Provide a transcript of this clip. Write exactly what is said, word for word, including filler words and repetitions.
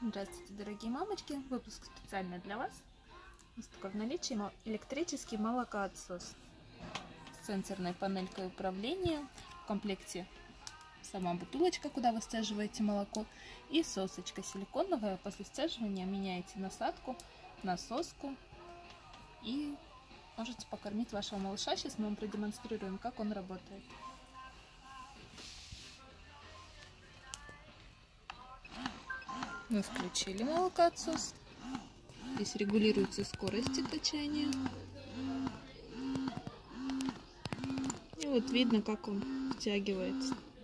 Здравствуйте, дорогие мамочки! Выпуск специально для вас. У нас такой в наличии электрический молокоотсос с сенсорной панелькой управления. В комплекте сама бутылочка, куда вы сцеживаете молоко, и сосочка силиконовая. После сцеживания меняете насадку на соску и можете покормить вашего малыша. Сейчас мы вам продемонстрируем, как он работает. Мы включили молокоотсос. Здесь регулируется скорость качания. И вот видно, как он втягивается.